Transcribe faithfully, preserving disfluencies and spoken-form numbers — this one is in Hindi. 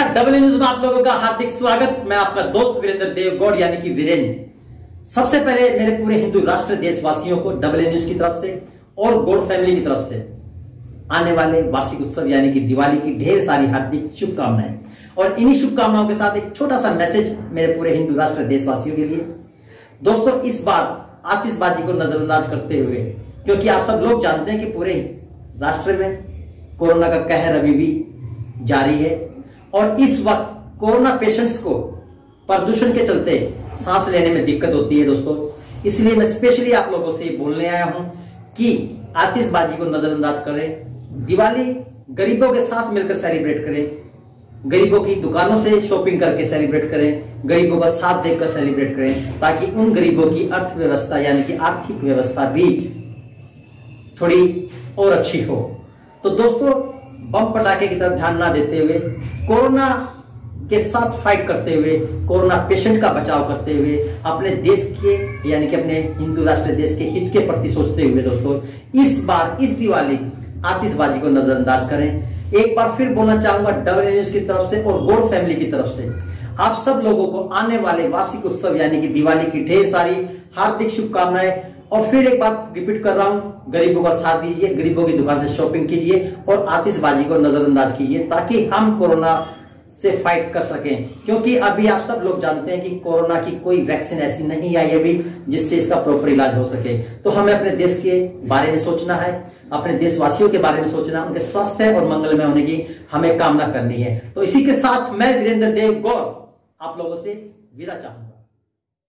नमस्कार, डबल न्यूज में आप लोगों का हार्दिक स्वागत। मैं आपका दोस्त वीरेंद्र देव गौड़ यानी कि वीरेंद्र। सबसे पहले मेरे पूरे हिंदू राष्ट्र देशवासियों को डबल न्यूज की तरफ से और गौड़ फैमिली की तरफ से आने वाले वार्षिक उत्सव यानी कि दिवाली की ढेर सारी हार्दिक शुभकामनाएं। और इन्हीं शुभकामनाओं के साथ एक छोटा सा मैसेज मेरे पूरे हिंदू राष्ट्र देशवासियों के लिए। दोस्तों, इस बार आतिशबाजी को नजरअंदाज करते हुए, क्योंकि आप सब लोग जानते हैं कि पूरे राष्ट्र में कोरोना का कहर अभी भी जारी है और इस वक्त कोरोना पेशेंट्स को प्रदूषण के चलते सांस लेने में दिक्कत होती है। दोस्तों, इसलिए मैं स्पेशली आप लोगों से बोलने आया हूं कि आतिशबाजी को नजरअंदाज करें। दिवाली गरीबों के साथ मिलकर सेलिब्रेट करें, गरीबों की दुकानों से शॉपिंग करके सेलिब्रेट करें, गरीबों का साथ देखकर सेलिब्रेट करें, ताकि उन गरीबों की अर्थव्यवस्था यानी कि आर्थिक व्यवस्था भी थोड़ी और अच्छी हो। तो दोस्तों, बम पटाखे की तरफ ध्यान ना देते हुए, कोरोना के साथ फाइट करते हुए, कोरोना पेशेंट का बचाव करते हुए, अपने देश के यानी कि अपने हिंदू राष्ट्र देश के हित के प्रति सोचते हुए दोस्तों, इस बार इस दिवाली आतिशबाजी को नजरअंदाज करें। एक बार फिर बोलना चाहूंगा डबल न्यूज की तरफ से और गौड़ फैमिली की तरफ से आप सब लोगों को आने वाले वार्षिक उत्सव यानी कि दिवाली की ढेर सारी हार्दिक शुभकामनाएं। और फिर एक बात रिपीट कर रहा हूं, गरीबों का साथ दीजिए, गरीबों की दुकान से शॉपिंग कीजिए और आतिशबाजी को नजरअंदाज कीजिए, ताकि हम कोरोना से फाइट कर सकें। क्योंकि अभी आप सब लोग जानते हैं कि कोरोना की कोई वैक्सीन ऐसी नहीं आई अभी जिससे इसका प्रॉपर इलाज हो सके। तो हमें अपने देश के बारे में सोचना है, अपने देशवासियों के बारे में सोचना, उनके स्वास्थ्य और मंगलमय होने की हमें कामना करनी है। तो इसी के साथ मैं वीरेंद्र देव गौड़ आप लोगों से विदा चाहूंगा।